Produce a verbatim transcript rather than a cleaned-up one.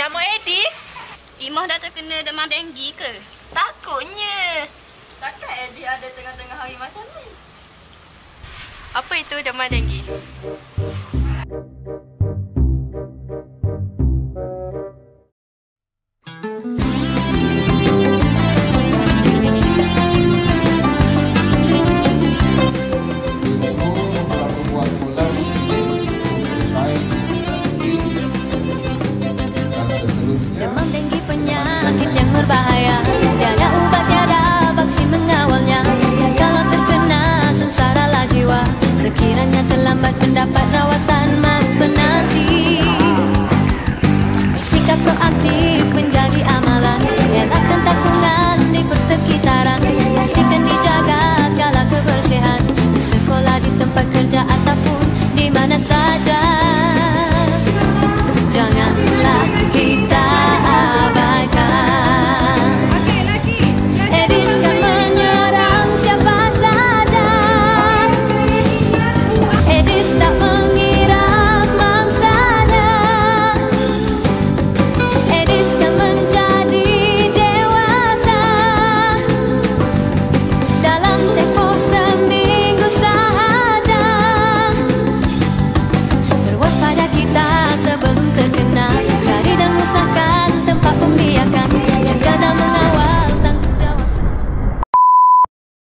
Nyamuk Aedes? Imah dah terkena demam denggi ke? Takutnya. Takkan Aedes ada tengah-tengah hari macam ni? Apa itu demam denggi? Demam denggi penyakit yang berbahaya, tiada ubat, tiada vaksin mengawalnya. Jikalau terkena sengsaralah jiwa, sekiranya terlambat mendapat rawatan.